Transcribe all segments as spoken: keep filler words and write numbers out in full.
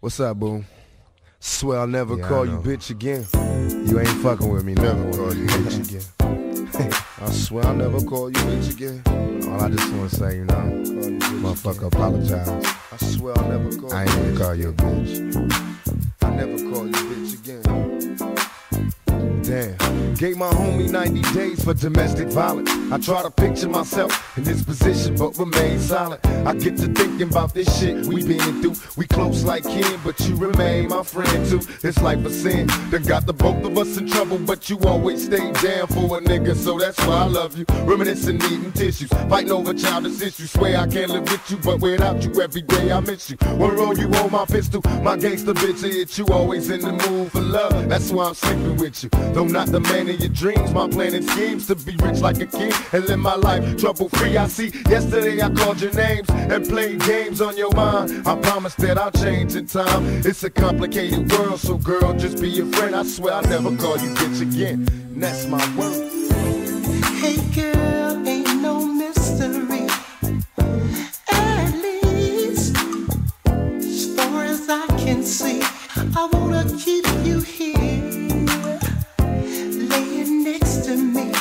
What's up, boo? Swear I'll never Yeah, call I you know. bitch again. You ain't fucking with me, never call you bitch again. I swear I'll never call you bitch again. All I just want to say, you know, Call you bitch motherfucker, again. apologize. I swear I'll never call I you ain't gonna bitch call you a again. bitch. I never call you bitch again. Damn, gave my homie ninety days for domestic violence. I try to picture myself in this position, but remain silent. I get to thinking about this shit we been through. We close like kin, but you remain my friend too. It's life a sin that got the both of us in trouble, but you always stay down for a nigga, so that's why I love you. Reminiscing, needing tissues, fighting over childish issues. Swear I can't live with you, but without you every day I miss you. One roll you hold my pistol, my gangster bitch hit you. Always in the mood for love, that's why I'm sleeping with you. Though not the man of your dreams, my plan and schemes to be rich like a king and live my life trouble free. I see yesterday I called your names and played games on your mind. I promise that I'll change in time. It's a complicated world, so girl, just be a friend. I swear I'll never call you bitch again, and that's my word. Hey girl, ain't no mystery. At least, as far as I can see, I wanna keep you here, laying next to me,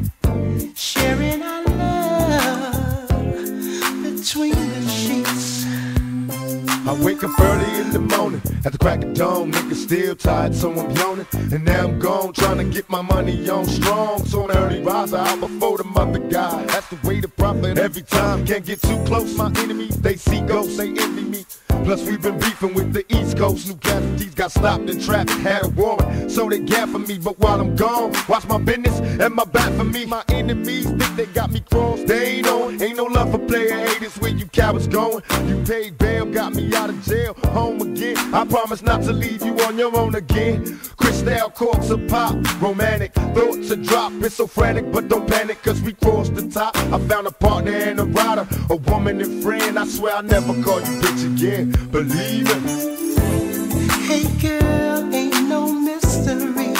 sharing our love between the sheets. I wake up early in the morning, at the crack of dawn, nigga still tired, so I'm yawning. And now I'm gone, trying to get my money on strong. So an early riser out before the mother guy. That's the way to profit every time. Can't get too close, my enemies, they see ghosts, they envy me. Plus we've been beefing with the East Coast. New casualties got stopped in traffic, had a warrant, so they gap for me. But while I'm gone, watch my business and my back for me. My enemies think they got me crossed, they ain't on. Ain't no love for player haters, where you cowards going. You paid bail, got me out of jail, home again. I promise not to leave you on your own again. Crystal corks a pop, romantic thoughts a drop. It's so frantic, but don't panic, cause we crossed the top. I found a partner and a rider, a woman and friend. I swear I'll never call you bitch again, believe it. Hey girl, ain't no mystery.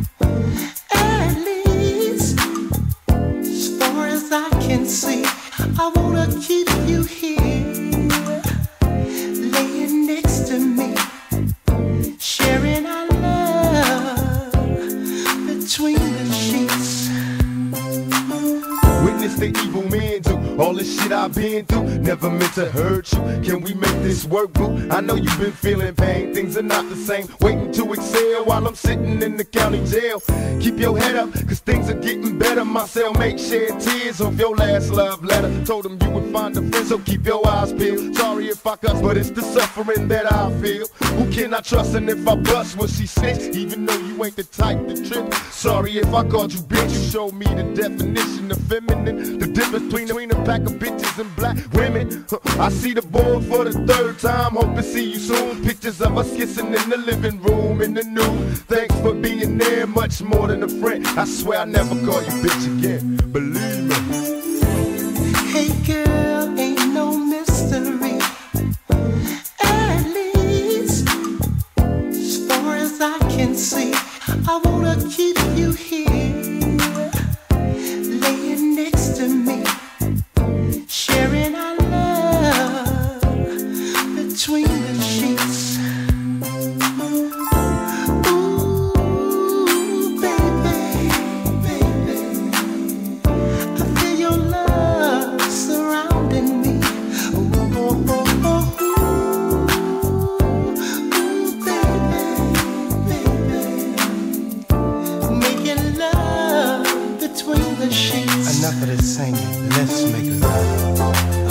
At least, as far as I can see, I wanna keep you here, laying next to me, sharing our love between the sheets. Witness the evil men do all this shit I've been through. Never meant to hurt you. Can we make this work, boo? I know you've been feeling pain. Things are not the same. Waiting to excel while I'm sitting in the county jail. Keep your head up, cause things are getting better. My cellmate shed tears off your last love letter. Told him you would find a friend, so keep your eyes peeled. Sorry if I cuss, but it's the suffering that I feel. Who can I trust? And if I bust, will she snitch? Even though you ain't the type to trip. Sorry if I called you bitch. You showed me the definition of feminine. The difference between, between a pack of bitches and black women. Huh, I see the board for the third time. Hope to see you soon. Pictures of us kissing in the living room in the nude. Thanks for being there, much more than a friend. I swear I'll never call you bitch again, believe me. Hey girl, ain't no mystery. At least, as far as I can see, I wanna keep you here, laying next to me, sharing our love between the sheets. Ooh, baby, baby, I feel your love surrounding me. Ooh, oh, oh, oh, ooh, baby, baby, making love between the sheets. Enough of this singing, let's make love.